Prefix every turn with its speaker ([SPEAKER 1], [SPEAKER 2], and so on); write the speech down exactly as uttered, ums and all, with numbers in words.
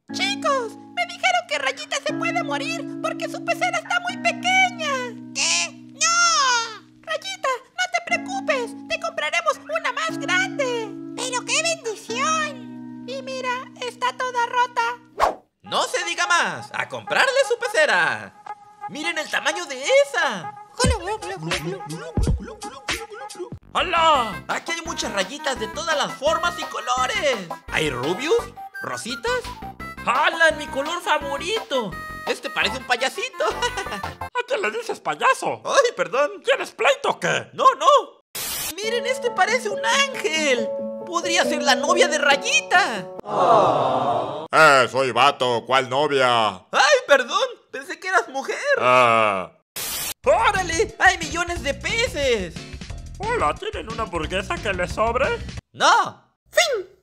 [SPEAKER 1] Chicos, me dijeron que Rayita se puede morir porque su pecera está muy pequeña.
[SPEAKER 2] ¿Qué? ¡No!
[SPEAKER 1] Rayita, no te preocupes, te compraremos una más grande.
[SPEAKER 2] ¡Pero qué bendición!
[SPEAKER 1] Y mira, está toda rota.
[SPEAKER 3] No se diga más, a comprarle su pecera. Miren el tamaño de esa.
[SPEAKER 4] ¡Hola!
[SPEAKER 3] Aquí hay muchas rayitas de todas las formas y colores. ¿Hay rubios? ¿Rositas?
[SPEAKER 4] ¡Hala, mi color favorito!
[SPEAKER 3] Este parece un payasito.
[SPEAKER 4] ¿A qué le dices payaso?
[SPEAKER 3] Ay, perdón.
[SPEAKER 4] ¿Tienes pleito o qué?
[SPEAKER 3] No, no. Miren, este parece un ángel. Podría ser la novia de Rayita.
[SPEAKER 5] Oh. Eh, soy vato. ¿Cuál novia?
[SPEAKER 3] Ay, perdón. Pensé que eras mujer.
[SPEAKER 5] Ah.
[SPEAKER 3] ¡Órale! ¡Hay millones de peces!
[SPEAKER 4] Hola, ¿tienen una hamburguesa que les sobre?
[SPEAKER 3] ¡No!
[SPEAKER 1] ¡Fin!